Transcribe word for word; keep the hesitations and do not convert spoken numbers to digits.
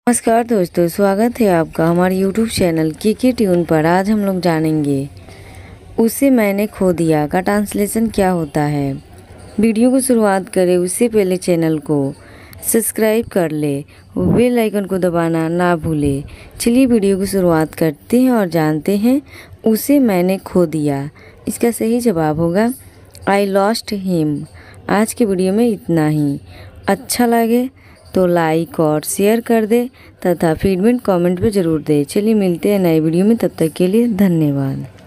नमस्कार दोस्तों, स्वागत है आपका हमारे यूट्यूब चैनल के के ट्यून पर। आज हम लोग जानेंगे उसे मैंने खो दिया का ट्रांसलेशन क्या होता है। वीडियो को शुरुआत करें उससे पहले चैनल को सब्सक्राइब कर ले, बेल आइकन को दबाना ना भूले। चलिए वीडियो की शुरुआत करते हैं और जानते हैं उसे मैंने खो दिया। इसका सही जवाब होगा आई लॉस्ट हिम। आज के वीडियो में इतना ही। अच्छा लगे तो लाइक और शेयर कर दे तथा फीडबैक कमेंट पे ज़रूर दे। चलिए मिलते हैं नए वीडियो में, तब तक के लिए धन्यवाद।